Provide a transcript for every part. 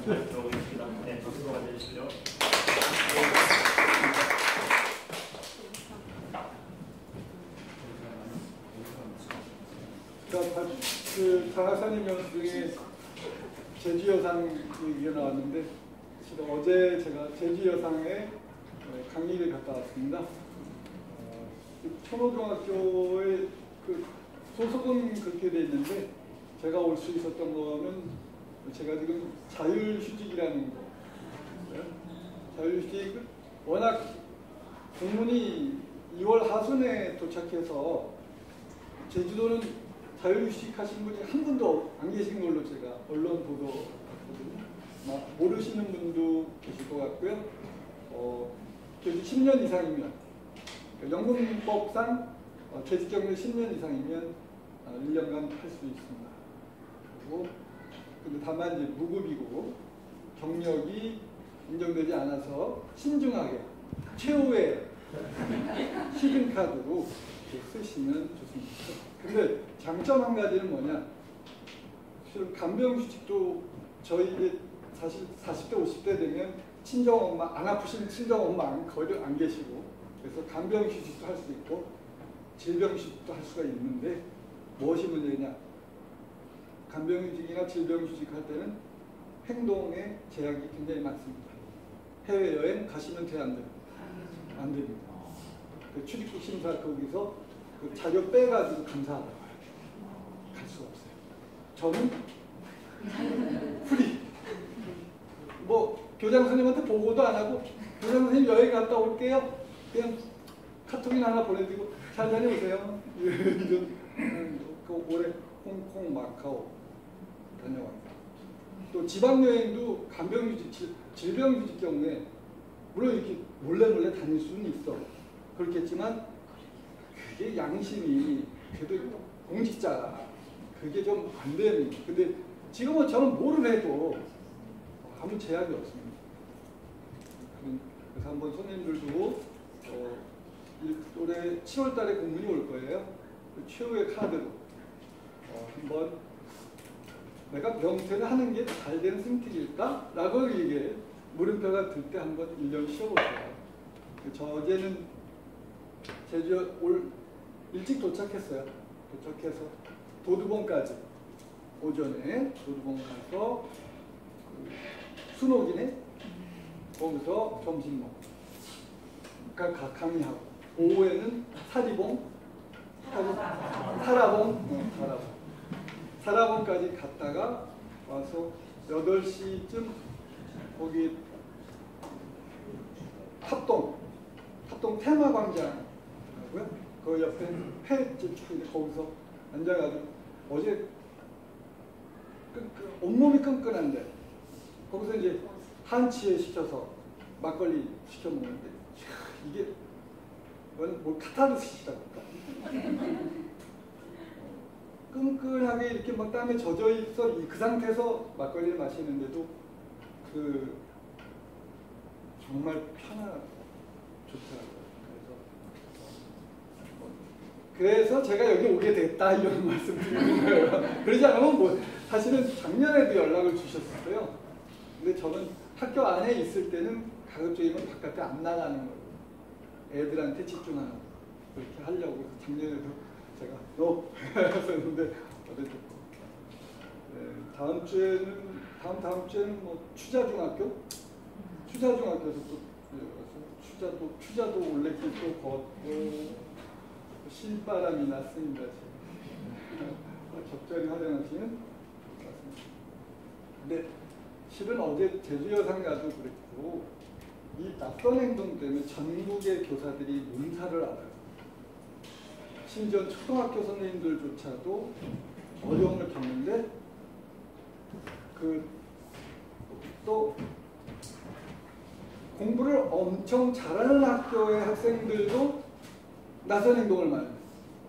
들어오겠습니다. 네, 박수 받아주시죠. 그 장학사님 중에 제주여상 얘기가 나왔는데 어제 제가 제주여상에 강의를 갔다 왔습니다. 천호중학교의 그 소속은 그렇게 돼 있는데 제가 올 수 있었던 거는 제가 지금 자율휴직이라는 거, 자율휴직 워낙 공문이 2월 하순에 도착해서 제주도는 자율휴직 하신 분이 한 분도 안 계신 걸로 제가 언론 보도 봤거든요. 모르시는 분도 계실 것 같고요. 교직 10년 이상이면 연금법상 재직 경력 10년 이상이면 1년간 할 수 있습니다. 그리고 근데 다만 이제 무급이고 경력이 인정되지 않아서 신중하게 최후의 히든카드로 쓰시면 좋습니다. 근데 장점 한 가지는 뭐냐? 간병휴직도 저희 이제 사실 40대 50대 되면 친정엄마 안 아프신 친정엄마 거의 안 계시고 그래서 간병휴직도 할 수 있고 질병휴직도 할 수가 있는데 무엇이 문제냐? 간병휴직이나 질병휴직 할 때는 행동에 제약이 굉장히 많습니다. 해외여행 가시면 돼 안 됩니다. 안 됩니다. 그 출입국 심사 거기서 그 자료 빼가지고 감사하다고 갈 수가 없어요. 저는 프리. 뭐 교장 선생님한테 보고도 안 하고 교장 선생님 여행 갔다 올게요. 그냥 카톡이나 하나 보내드리고 잘 다녀오세요. 이런 그 올해 홍콩, 마카오 다녀왔다. 또 지방여행도 간병휴직, 질병휴직 경우에 물론 이렇게 몰래 다닐 수는 있어. 그렇겠지만 그게 양심이 그래도 공직자 그게 좀 안 됩니다. 근데 지금은 저는 뭐를 해도 아무 제약이 없습니다. 그래서 한번 손님들도 올해 7월 달에 공문이 올 거예요. 그 최후의 카드로 한번 내가 명퇴를 하는 게 잘 되는 선택일까? 라고 이게 물음표가 들 때 한번 1년 쉬어보세요. 저 어제는 제주 일찍 도착했어요. 도착해서 도두봉까지 오전에 도두봉 가서 순옥이네 거기서 점심 먹고 강의하고 오후에는 사리봉 사라봉까지 갔다가 와서 8시쯤 거기 합동 테마광장 그 옆에 폐집 쭉 거기서 앉아가지고 어제 온몸이 끈끈한데 거기서 이제 한치에 시켜서 막걸리 시켜 먹는데 이게 뭐 카타르시스라고 할까? 끈끈하게 이렇게 막 땀에 젖어 있어 그 상태에서 막걸리를 마시는데도 그 정말 좋더라고요. 그래서 제가 여기 오게 됐다 이런 말씀 드리는 거예요. 그러지 않으면 뭐 사실은 작년에도 연락을 주셨었어요. 근데 저는 학교 안에 있을 때는 가급적이면 바깥에 안 나가는 거예요. 애들한테 집중하는 그렇게 하려고 작년에도 제가 했었는데 다음 주에는 뭐 추자중학교에서 또 추자도 올레길 또 걷고 신바람이 났습니다. 적절히 활용하시면 맞습니다. 근데 실은 어제 제주여상 가도 그랬고 이 낯선 행동 때문에 전국의 교사들이 문사를 알아요. 심지어 초등학교 선생님들조차도 어려움을 겪는데 또 공부를 엄청 잘하는 학교의 학생들도 낯선 행동을 많이 해요.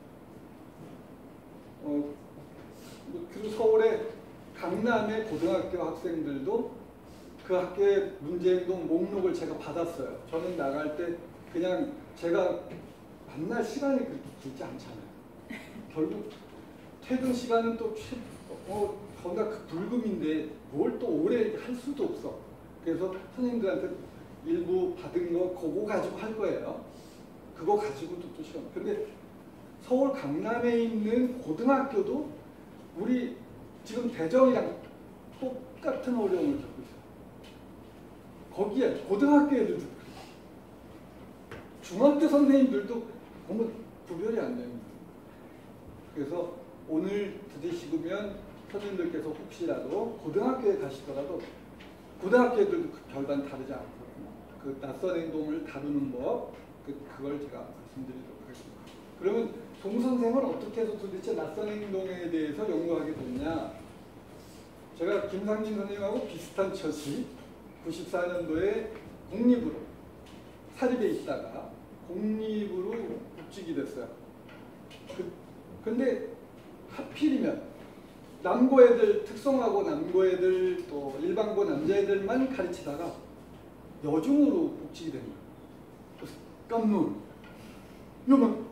그리고 서울의 강남의 고등학교 학생들도 그 학교의 문제행동 목록을 제가 받았어요. 저는 나갈 때 그냥 제가 만날 시간이 그렇게 길지 않잖아요. 결국 퇴근 시간은 또 거기가 그 불금인데 뭘 또 오래 할 수도 없어. 그래서 선생님들한테 일부 받은 거 그거 가지고 할 거예요. 그거 가지고도 또 시험. 근데 서울 강남에 있는 고등학교도 우리 지금 대전이랑 똑같은 어려움을 겪고 있어요. 거기에 고등학교 애들도 중학교 선생님들도 보면 구별이 안 됩니다. 그래서 오늘 들으시면 선생님들께서 혹시라도 고등학교에 가시더라도 고등학교 애들도 별반 다르지 않거든요. 그 낯선 행동을 다루는 법, 그걸 제가 말씀드리도록 하겠습니다. 그러면 동 선생은 어떻게 해서 도대체 낯선 행동에 대해서 연구하게 됐냐? 제가 김상진 선생님하고 비슷한 처지 94년도에 공립으로 사립에 있다가 공립으로 복직이 됐어요. 근데 하필이면 남고 애들, 특성화고 남고 애들, 또 일반고 남자애들만 가르치다가 여중으로 복직이 된 거예요. 그래서 깜놀. 이러면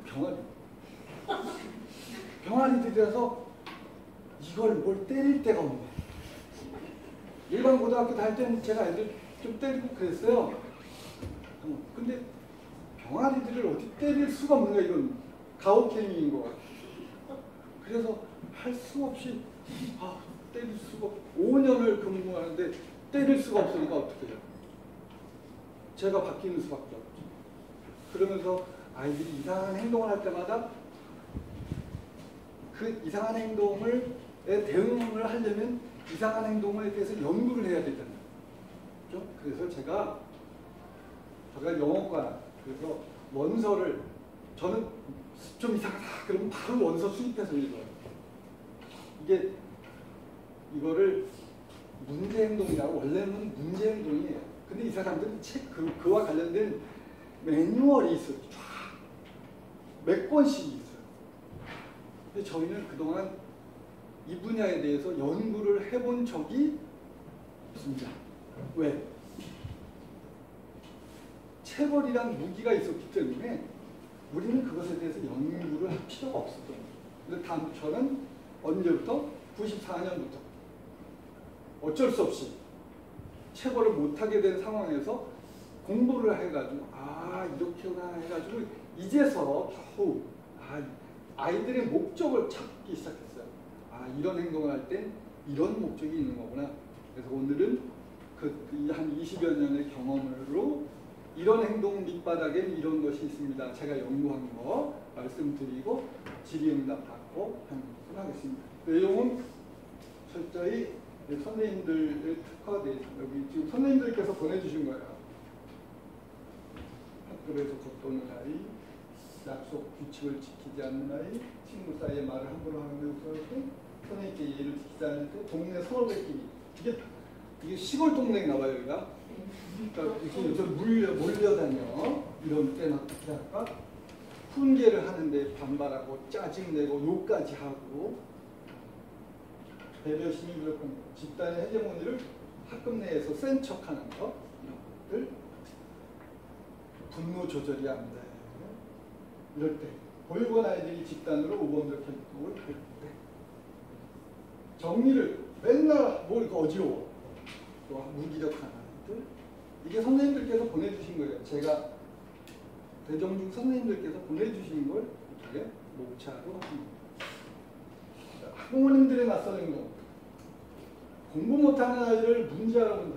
병아리들이라서 이걸 뭘 때릴 데가 없네. 일반 고등학교 다닐 때는 제가 애들 좀 때리고 그랬어요. 근데 병아리들을 어디 때릴 수가 없는 거야. 이건 가혹행위인 거 같아요. 그래서 할 수 없이 때릴 수가 없고 5년을 근무하는데 때릴 수가 없으니까 어떻게 해요? 제가 바뀌는 수밖에 없죠. 그러면서 아이들이 이상한 행동을 할 때마다 그 이상한 행동에 대응을 하려면 이상한 행동에 대해서 연구를 해야 되잖아요. 그렇죠? 그래서 제가 영어과 그래서 원서를 저는 좀 이상하다 그러면 바로 원서 수입해서 읽어요. 이거를 문제행동이라고 원래는 문제행동이에요. 근데 이 사람들은 그와 관련된 매뉴얼이 있어요. 쫙 몇 권씩 있어요. 근데 저희는 그동안 이 분야에 대해서 연구를 해본 적이 없습니다. 왜? 체벌이란 무기가 있었기 때문에 우리는 그것에 대해서 연구를 할 필요가 없었던 거예요. 근데 저는 언제부터? 94년부터 어쩔 수 없이 체벌을 못하게 된 상황에서 공부를 해가지고 이렇게나 해가지고 이제서 겨우 아이들의 목적을 찾기 시작했어요. 이런 행동을 할 땐 이런 목적이 있는 거구나. 그래서 오늘은 한 20여 년의 경험으로 이런 행동 밑바닥엔 이런 것이 있습니다. 제가 연구한 거 말씀드리고 질의응답 받고 하겠습니다. 내용은 철저히 선생님들의 특화돼 여기 지금 선생님들께서 보내주신 거예요. 학교에서 겉도는 아이, 약속 규칙을 지키지 않는 아이, 친구 사이에 말을 함부로 하는 데 선생님께 예를 지키지 않을 때 동네 서로들끼리 이게 시골 동네에 나와요 여기가. 그러니까 이렇게 몰려다녀 이런 때는 어떻게 할까? 훈계를 하는데 반발하고 짜증내고 욕까지 하고 배려심이 부족한 집단의 헤게모니를 학급 내에서 센 척하는 것 이런 것들 분노 조절이 안 돼. 이럴 때 보육원 아이들이 집단으로 우범적 행동을 할 때 정리를 맨날 뭘 어지러워 또 무기력한 아이들 이게 선생님들께서 보내주신 거예요. 제가 대정중 선생님들께서 보내주신 걸 이렇게 목차로 합니다. 학부모님들의 낯선 행동 공부 못하는 아이를 문제하러 본다.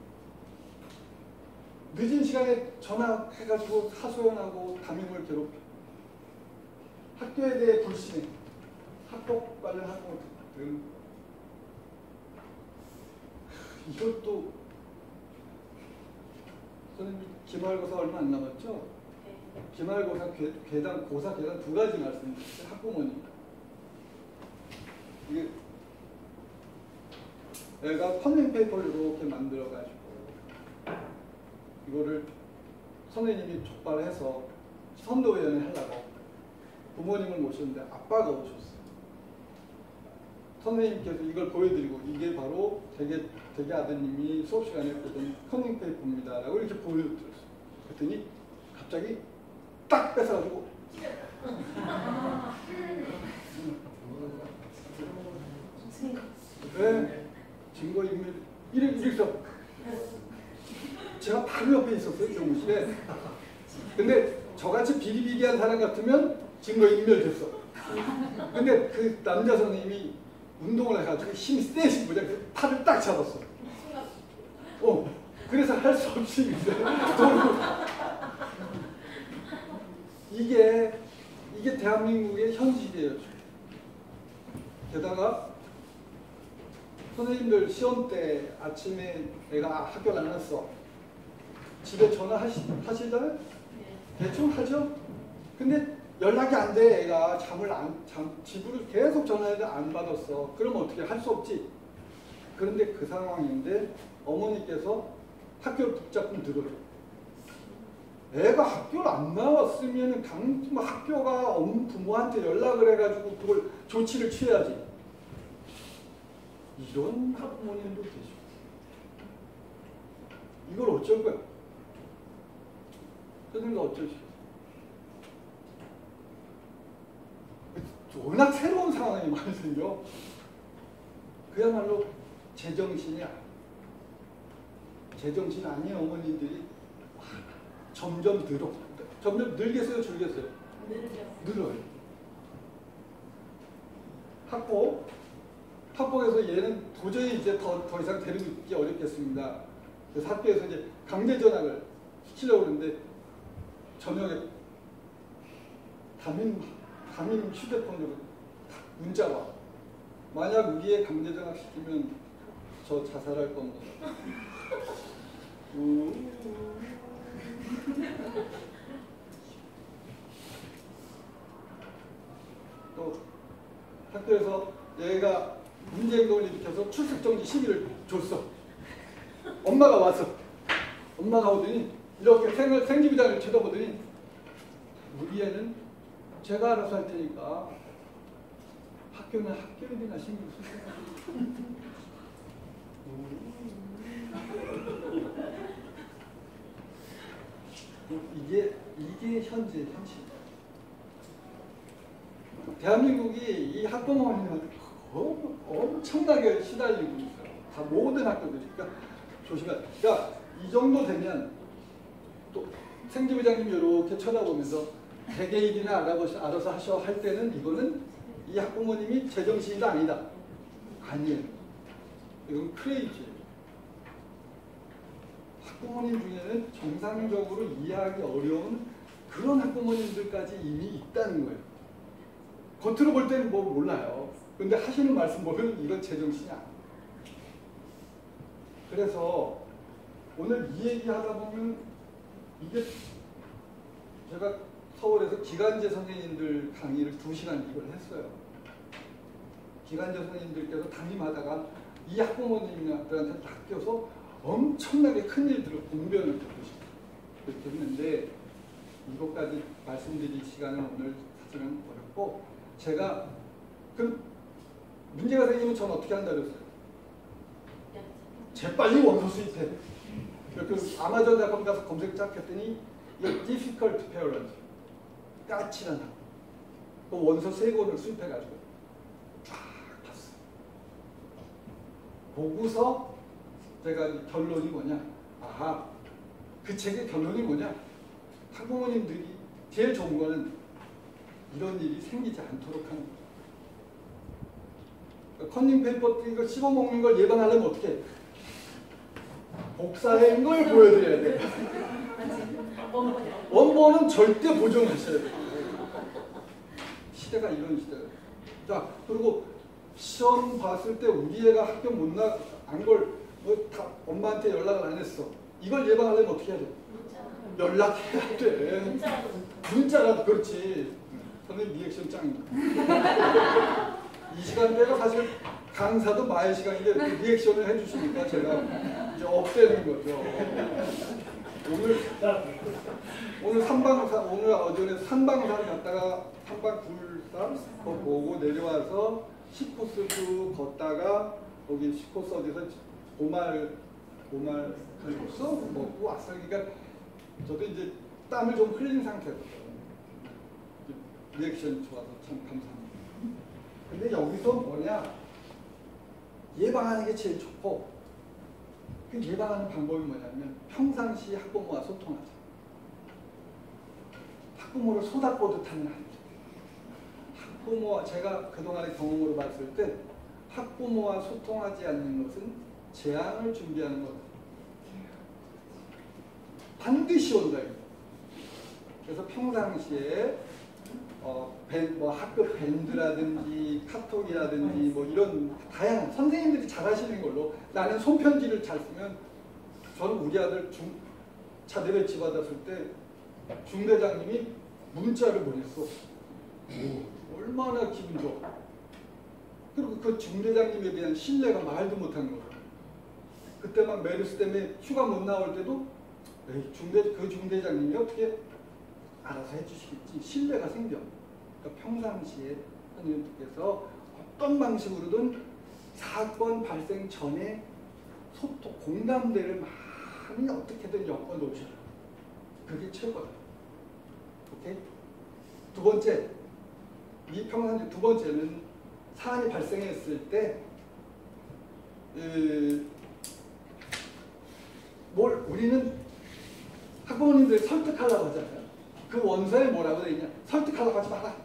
늦은 시간에 전화해가지고 하소연하고 담임을 괴롭혀. 학교에 대해 불신해. 학폭 관련 학부모 등 이것도 선생님 기말고사 얼마 안 남았죠? 기말고사 고사 계단 두 가지 말씀드렸어요. 학부모님. 이게 내가 컨닝 페이퍼를 이렇게 만들어가지고 이거를 선생님이 촉발해서 선도위원회 하려고 부모님을 모셨는데 아빠가 오셨어요. 선생님께서 이걸 보여드리고 이게 바로 되게 아드님이 수업 시간에 보던 컨닝 페이퍼입니다 라고 이렇게 보여드렸어요. 그랬더니 갑자기 딱 뺏어가지고 선생님 집에. 근데 저같이 비리비리한 사람 같으면 증거 인멸됐어. 근데 그 남자 선생님이 운동을 해가지고 힘이 세신 거야. 그 팔을 딱 잡았어. 그래서 할 수 없이 이제 이게 대한민국의 현실이에요. 게다가 선생님들 시험 때 아침에 내가 학교를 안 왔어. 집에 전화하시잖아요? 대충 하죠? 근데 연락이 안 돼. 애가 집으로 계속 전화해도 안 받았어. 그럼 어떻게 할 수 없지? 그런데 그 상황인데 어머니께서 학교를 붙잡고 들어요. 애가 학교를 안 나왔으면 학교가 부모한테 연락을 해가지고 그걸 조치를 취해야지. 이런 학부모님도 계시고. 이걸 어쩔 거야? 선생님도 어쩌시겠어요? 워낙 새로운 상황이 많이 생겨. 그야말로 제정신이 아닌 어머니들이 점점 늘겠어요, 줄겠어요? 늘어요. 학폭에서 얘는 도저히 이제 더 이상 데리기 어렵겠습니다. 그래서 학교에서 이제 강제 전학을 시키려고 그러는데 저녁에 담임 휴대폰으로 문자가 만약 우리의 강제 전학 시키면 저 자살할 겁니다. 또 학교에서 얘가 문제행동을 일으켜서 출석정지 시비를 줬어. 엄마가 왔어. 엄마가 오더니 이렇게 생기부장을 쳐다보더니 우리 애는 제가 알아서 할 테니까 학교는 학교에나 신경 쓰세요. 이게 현실. 대한민국이 이 학부모님한테 엄청나게 시달리고 있어요. 다 모든 학교들이. 그러니까 조심해. 그러니까 이 정도 되면 또 생지부장님 이렇게 쳐다보면서 개개인이나 알아서 하셔 할 때는 이거는 이 학부모님이 제정신이다 아니다. 아니에요. 이건 크레이지예요. 학부모님 중에는 정상적으로 이해하기 어려운 그런 학부모님들까지 이미 있다는 거예요. 겉으로 볼 때는 뭐 몰라요. 근데 하시는 말씀 보면 이건 제정신이 아니에요. 그래서 오늘 이 얘기 하다 보면 이게 제가 서울에서 기간제 선생님들 강의를 2시간 이걸 했어요. 기간제 선생님들께서 담임하다가 이 학부모님들한테 낚여서 엄청나게 큰 일들을 공변을 겪으시고 그렇게 했는데 이것까지 말씀드릴 시간은 오늘 사실은 어렵고 제가 그 문제가 생기면 전 어떻게 한다 그랬어요? 재빨리 원서 수입해. 그 아마존.com 가서 검색 쫙 했더니 이거 difficult parent 까칠한 학부 그 원서 3권을 수입해가지고 쫙 봤어요. 보고서 제가 결론이 뭐냐? 아하, 그 책의 결론이 뭐냐? 학부모님들이 제일 좋은 거는 이런 일이 생기지 않도록 하는 거죠. 컨닝 페이퍼 이거 씹어먹는 걸 예방하려면 어떻게 해? 복사된 걸 보여드려야 돼. 원본은 절대 보존하셔야 돼. 시대가 이런 시대예요. 자, 그리고 시험 봤을 때 우리 애가 학교 못 나간 걸 다 엄마한테 연락을 안 했어. 이걸 예방하려면 어떻게 해야 돼? 연락해야 돼. 문자라도 그렇지. 선생님 리액션 짱입니다. 이 시간대가 사실 강사도 마의 시간인데 리액션을 해주시니까 제가 이제 업되는 거죠. 오늘 어전에 산방산 갔다가 산방굴산 그거 보고 내려와서 10코스 걷다가 거기 10코스 어디서 고말 칼국수 먹고 왔어요. 그러니까 저도 이제 땀을 좀 흘린 상태거든요. 리액션 좋아서 참 감사합니다. 근데 여기서 뭐냐? 예방하는 게 제일 좋고 그 예방하는 방법이 뭐냐면 평상시 학부모와 소통하자. 학부모를 쏟아보듯 하면 안 돼요. 학부모, 제가 그동안의 경험으로 봤을 때 학부모와 소통하지 않는 것은 재앙을 준비하는 것. 반드시 온다. 그래서 평상시에 뭐 학교 밴드라든지 카톡이라든지 뭐 이런 다양한 선생님들이 잘하시는 걸로 나는 손편지를 잘 쓰면 저는 우리 아들 자대배치 받았을 때 중대장님이 문자를 보냈어. 오, 얼마나 기분 좋아. 그리고 그 중대장님에 대한 신뢰가 말도 못한 거야. 그때 막 메르스 때문에 휴가 못 나올 때도 그 중대장님이 어떻게 알아서 해주시겠지. 신뢰가 생겨. 그러니까 평상시에 선생님께서 어떤 방식으로든 사건 발생 전에 소통, 공감대를 많이 어떻게든 엮어 놓으셔라. 그게 최고다. 오케이? 두 번째, 이 평상시 두 번째는 사안이 발생했을 때 우리는 학부모님들 설득하려고 하잖아요. 그 원서에 뭐라고 되어 있냐? 설득하려고 하지 마라.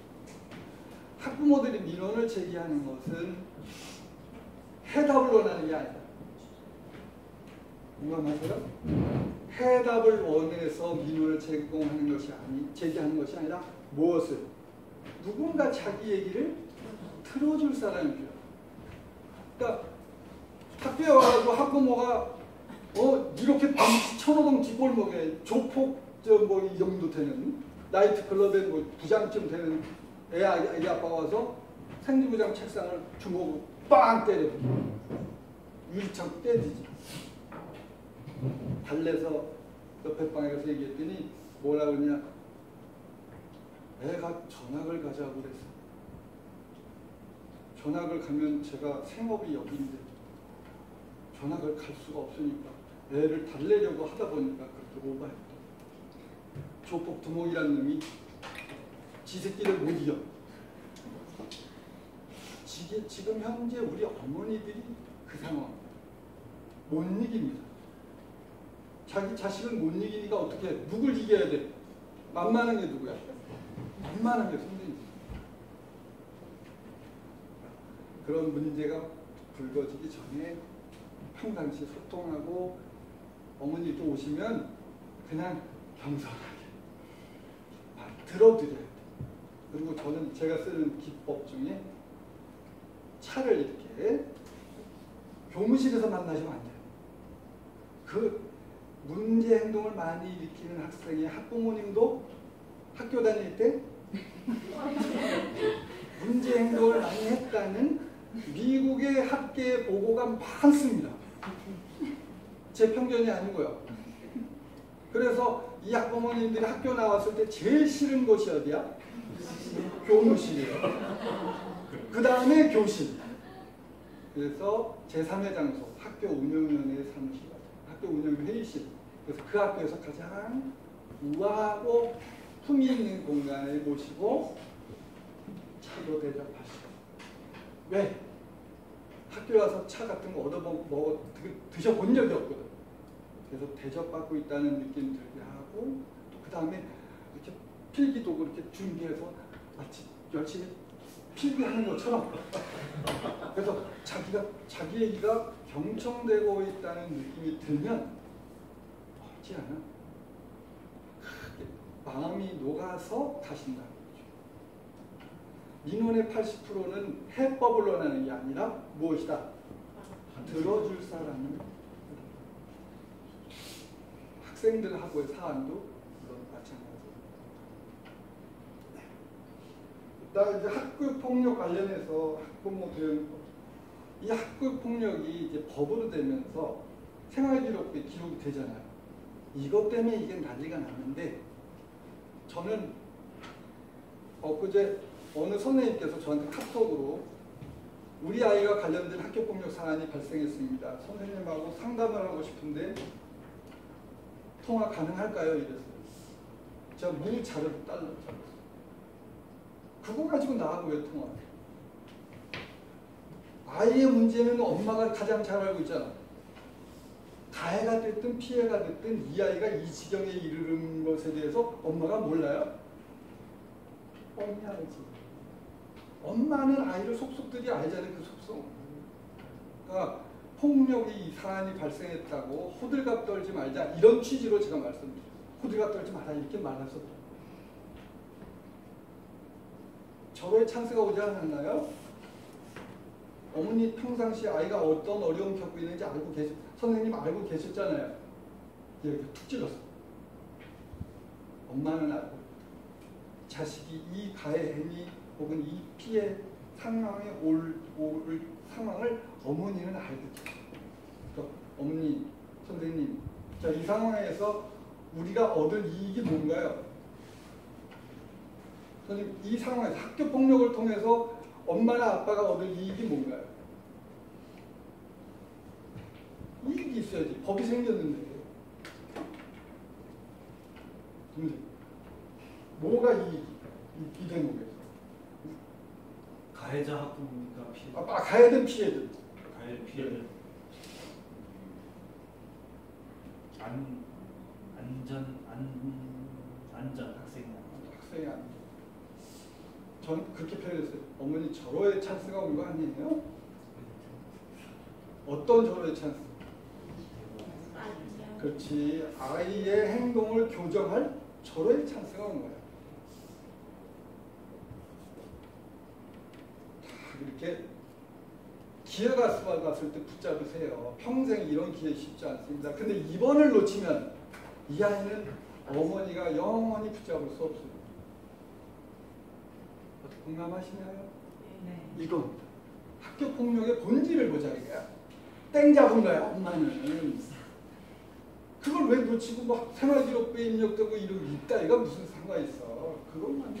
학부모들이 민원을 제기하는 것은 해답을 원하는 게 아니다. 공감하세요? 해답을 원해서 민원을 제기하는 것이 아니라 무엇을? 누군가 자기 얘기를 들어줄 사람이 필요해요. 그러니까 학교에 와가지고 학부모가 이렇게 천호동 뒷골목에 조폭 뭐 이 정도 되는 나이트클럽에 뭐 부장쯤 되는 애기 아빠가 와서 생리부장 책상을 주먹으로 빵 때려. 유리창 때리지. 달래서 옆에 방에 가서 얘기했더니 뭐라 그러냐. 애가 전학을 가자고 그랬어. 전학을 가면 제가 생업이 여기인데 전학을 갈 수가 없으니까 애를 달래려고 하다 보니까 그렇게 오바했다. 조폭 두목이라는 놈이 지 새끼를 못 이겨. 지금 현재 우리 어머니들이 그 상황 못 이깁니다. 자기 자식을 못 이기니까 어떻게 해? 누굴 이겨야 돼? 만만한 게 누구야? 만만한 게 선생님. 그런 문제가 불거지기 전에 평상시 소통하고 어머니도 오시면 그냥 겸손하게 들어드려야 돼. 그리고 저는 제가 쓰는 기법 중에 차를 이렇게 교무실에서 만나시면 안 돼요. 그 문제 행동을 많이 일으키는 학생의 학부모님도 학교 다닐 때 문제 행동을 많이 했다는 미국의 학계 보고가 많습니다. 제 편견이 아니고요. 그래서 이 학부모님들이 학교 나왔을 때 제일 싫은 곳이 어디야? 교무실이에요. 그 다음에 교실. 그래서 제3의 장소, 학교 운영위원회의 사무실, 학교 운영 회의실. 그래서 그 학교에서 가장 우아하고 품위 있는 공간에 모시고 차로 대접하시고. 왜? 학교 와서 차 같은 거 드셔본 적이 없거든. 그래서 대접받고 있다는 느낌 들게 하고, 또 그 다음에 이렇게 필기도구 이렇게 준비해서 마치 열심히 필기하는 것처럼. 그래서 자기 얘기가 경청되고 있다는 느낌이 들면 없지 않아. 마음이 녹아서 가신다는 거죠. 민원의 80%는 해법을 원하는 게 아니라 무엇이다? 들어줄 사람을. 학생들하고의 사안도 물론 마찬가지입니다. 일단 이제 학교 폭력 관련해서 학부모 대응법. 이 학교 폭력이 이제 법으로 되면서 생활기록부에 기록이 되잖아요. 이것 때문에 이게 난리가 났는데, 저는 엊그제 어느 선생님께서 저한테 카톡으로 우리 아이가 관련된 학교폭력 사안이 발생했습니다. 선생님하고 상담을 하고 싶은데 통화 가능할까요? 이랬어요. 제가 무 자료를 달랐죠. 그거 가지고 나하고 왜 통화해? 아이의 문제는 엄마가 가장 잘 알고 있잖아. 가해가 됐든 피해가 됐든 이 아이가 이 지경에 이르는 것에 대해서 엄마가 몰라요? 뻔히 알지. 엄마는 아이를 속속들이 알잖아요. 그 속성. 그러니까 폭력이 이 사안이 발생했다고 호들갑 떨지 말자 이런 취지로 제가 말씀드려요. 호들갑 떨지 마라 이렇게 말해서 절호의 찬스가 오지 않았나요? 어머니 평상시 아이가 어떤 어려움 겪고 있는지 알고 선생님 알고 계셨잖아요. 이렇게 툭 찔렀어. 엄마는 알고 자식이 이 가해 행위 혹은 이 피해 상황에 올 상황을 어머니는 알고 계세요. 그러니까 어머니, 선생님, 자, 이 상황에서 우리가 얻을 이익이 뭔가요? 선생님, 이 상황에서 학교 폭력을 통해서 엄마나 아빠가 얻을 이익이 뭔가요? 이익이 있어야지. 법이 생겼는데. 뭐가 이 대목에서? 가해자 학부모니까 피해. 가해든 피해든. 가해 피해는 안전 학생이 안전. 전 그렇게 표현했어요. 어머니 절호의 찬스가 온 거 아니에요? 어떤 절호의 찬스? 그렇지. 아이의 행동을 교정할 절호의 찬스가 온 거예요. 이렇게 기회가 왔을 때 붙잡으세요. 평생 이런 기회 쉽지 않습니다. 근데 이번을 놓치면 이 아이는 어머니가 영원히 붙잡을 수 없어요. 공감하시나요? 네. 이건 학교 폭력의 본질을 보자 이거야. 땡 잡은 거야 엄마는. 그걸 왜 놓치고 뭐 생활기록부에 입력되고 이러고 있다 이거 무슨 상관 있어. 그건 먼저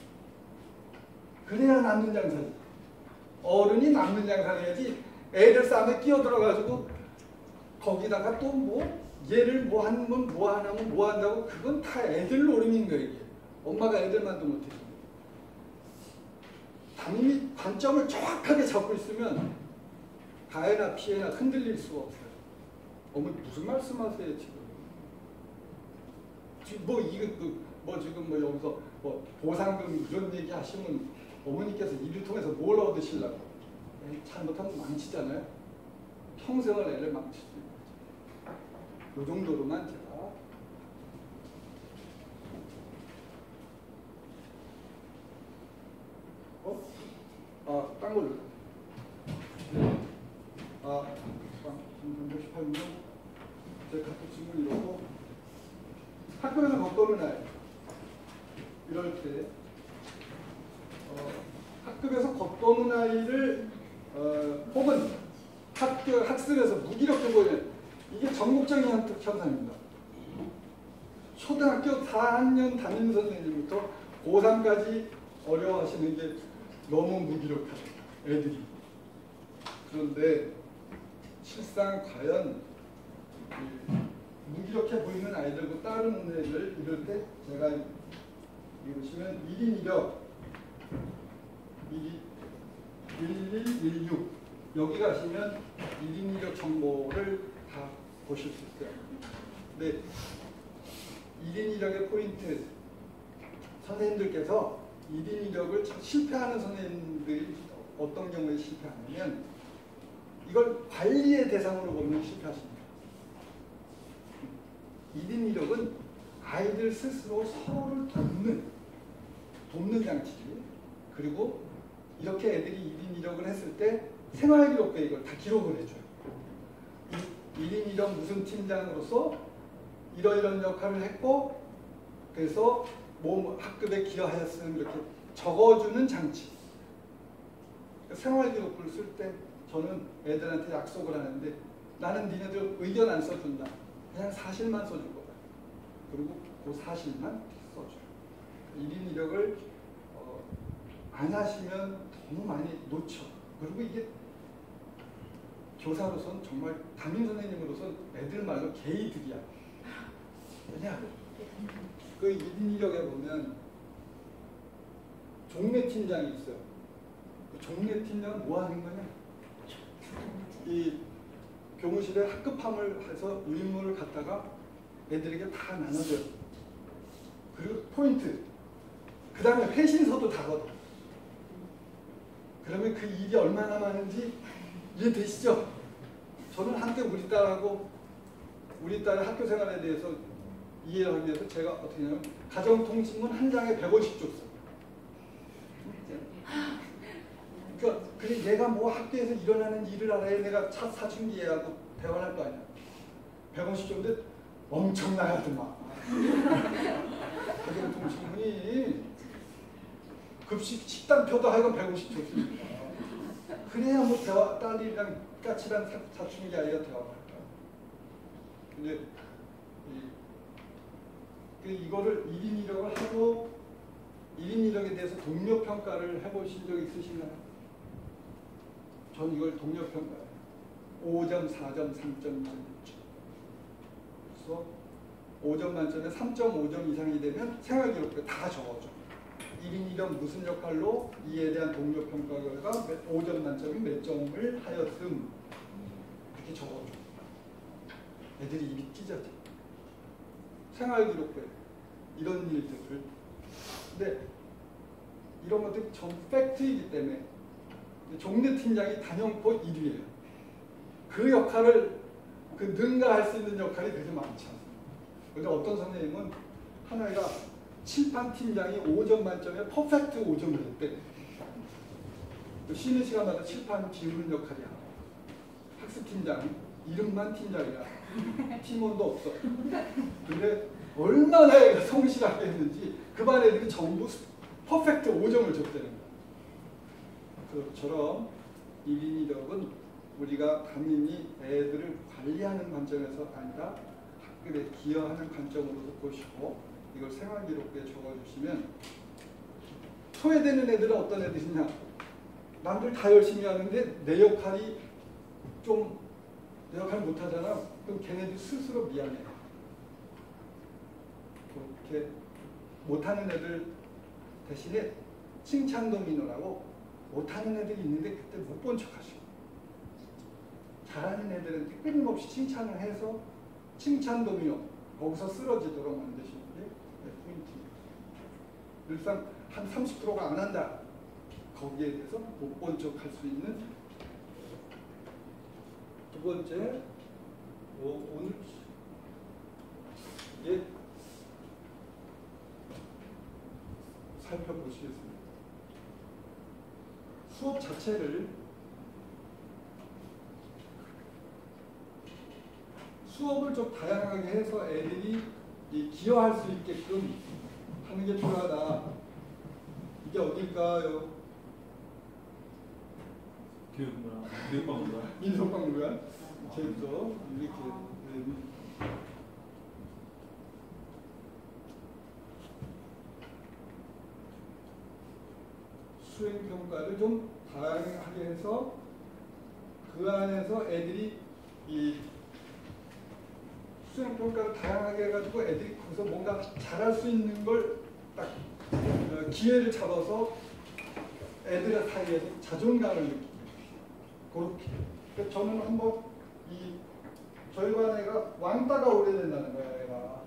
그래야 남는 장사지. 어른이 남는 장사를 해야지. 애들 싸움에 끼어들어가지고 거기다가 또 뭐 얘를 뭐 하면 뭐 안 하면 뭐 한다고 그건 다 애들 노름인 거예요. 이게. 엄마가 애들만도 못해. 당연히 관점을 정확하게 잡고 있으면 가해나 피해나 흔들릴 수가 없어요. 어머니 무슨 말씀하세요 지금? 지금 뭐 이거 뭐 지금 뭐 여기서 뭐 보상금 이런 얘기 하시면 어머니께서 이를 통해서 뭘 얻으시려고? 잘못하면 망치잖아요. 평생을 애를 망칠 수 있는 거죠. 이 정도로만 제가 딴 걸로. 잠시 8분. 제 카톡 질문 이러고 학교에서 겉도는 아이 이럴 때 학급에서 겉도는 아이를 혹은 학습에서 무기력해 보이는 이게 전국적인 현상입니다. 초등학교 4학년 담임 선생님부터 고3까지 어려워하시는 게 너무 무기력한 애들이. 그런데 실상 과연 무기력해 보이는 아이들과 다른 애들 이럴 때 제가 보시면 1인 1역 1116 여기 가시면 1인 1역 정보를 다 보실 수 있어요. 근데 1인 1역의 포인트 선생님들께서 1인 1역을 실패하는 선생님들이 어떤 경우에 실패하냐면 이걸 관리의 대상으로 보면 실패하십니다. 1인 1역은 아이들 스스로 서로를 돕는 장치지. 그리고 이렇게 애들이 1인 1역을 했을 때 생활기록부에 이걸 다 기록을 해줘요. 1인 1역 무슨 팀장으로서 이러이런 역할을 했고 그래서 뭐 학급에 기여하였으면 이렇게 적어주는 장치. 생활기록부를 쓸 때 저는 애들한테 약속을 하는데 나는 니네들 의견 안 써준다. 그냥 사실만 써줄 거다. 그리고 그 사실만 써줘요. 1인 1역을 안 하시면 너무 많이 놓쳐. 그리고 이게 교사로서는 정말 담임 선생님으로서는 애들 말로 개이득이야. 왜냐? 그 1인 1역에 보면 종례 팀장이 있어요. 그 종례 팀장은 뭐 하는 거냐? 이 교무실에 학급함을 해서 유인물을 갖다가 애들에게 다 나눠줘요. 그리고 포인트. 그 다음에 회신서도 다거든. 그러면 그 일이 얼마나 많은지 이해되시죠? 저는 한때 우리 딸의 학교 생활에 대해서 이해를 하기 위해서 제가 어떻게 하냐면 가정통신문 한 장에 100원씩 줬어요. 그러니까 그래 얘가 뭐 학교에서 일어나는 일을 알아야 내가 사춘기 애하고 대화를 할 거 아니야. 100원씩 줬는데 엄청나야더만. 가정통신문이 급식 식단표도 하여간 150 줬습니다. 그래야 뭐 딸이랑 까칠한 사춘기 아이가 대화를 할까. 근데 이거를 1인 1역을 하고 1인 1역에 대해서 동료평가를 해보신 적 있으신가요? 전 이걸 동료평가예요. 5점, 4점, 3점, 2점, 6점. 그래서 5점 만점에 3.5점 이상이 되면 생활기록부에 다 적어줘. 1인 1역 무슨 역할로 이에 대한 동료평가 결과 5점 만점이 몇 점을 하였음. 이렇게 적어줘. 애들이 입이 찢어져. 생활기록부에 이런 일들을. 근데 이런 것들이 전 팩트이기 때문에 종래 팀장이 단연코 1위예요. 그 역할을 능가할 수 있는 역할이 그렇게 많지 않습니다. 근데 어떤 선생님은 하나가 칠판 팀장이 5점 만점에 퍼펙트 5점을 했대. 쉬는 시간마다 칠판 지우는 역할이야. 학습팀장 이름만 팀장이야. 팀원도 없어. 근데 얼마나 애가 성실하게 했는지 그 반 애들이 전부 퍼펙트 5점을 줬다는 거야. 그처럼 1인 1역은 우리가 담임이 애들을 관리하는 관점에서 아니라 학급에 기여하는 관점으로도 보시고 이걸 생활기록부에 적어주시면 소외되는 애들은 어떤 애들이냐. 남들 다 열심히 하는데 내 역할이 좀 내 역할 못하잖아. 그럼 걔네들 스스로 미안해. 그렇게 못하는 애들 대신에 칭찬 도미노라고 못하는 애들이 있는데 그때 못 본 척하시고 잘하는 애들한테 끊임없이 칭찬을 해서 칭찬 도미노 거기서 쓰러지도록 만드시는 게 포인트입니다. 늘상 한 30%가 안 한다. 거기에 대해서 못 본 척 할 수 있는 두 번째 오늘 살펴보시겠습니다. 수업 자체를 수업을 좀 다양하게 해서 애들이 기여할 수 있게끔 하는 게 필요하다. 이게 어딜까요? 교육박물관. 민속박물관. 제주도 이렇게 수행평가를 좀 다양하게 해서 그 안에서 애들이 이 수행평가를 다양하게 해가지고 애들이 거기서 뭔가 잘할 수 있는 걸 딱 기회를 잡아서 애들 사이에서 자존감을 느끼고 그렇게. 그래서 저는 한번 저희 반 애가 왕따가 오래된다는 거야. 애가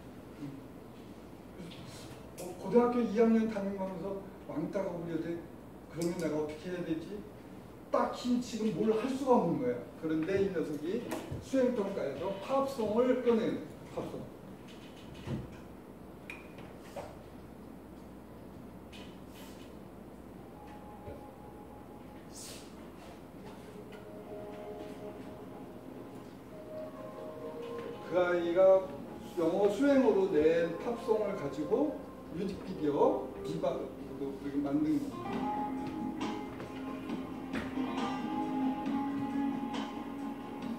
고등학교 2학년 담임하면서 왕따가 오래돼. 그러면 내가 어떻게 해야 되지? 딱히 지금 뭘 할 수가 없는 거야. 그런데 이 녀석이 수행평가에서 팝송을 꺼내는 팝송. 그 아이가 영어 수행으로 낸 팝송을 가지고 뮤직비디오 비바도 이렇게 만든 거예요.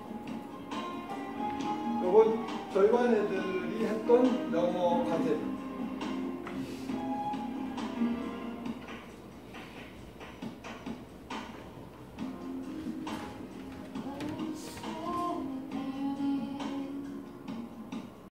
이건 저희 반 애들이 했던 영어 과제.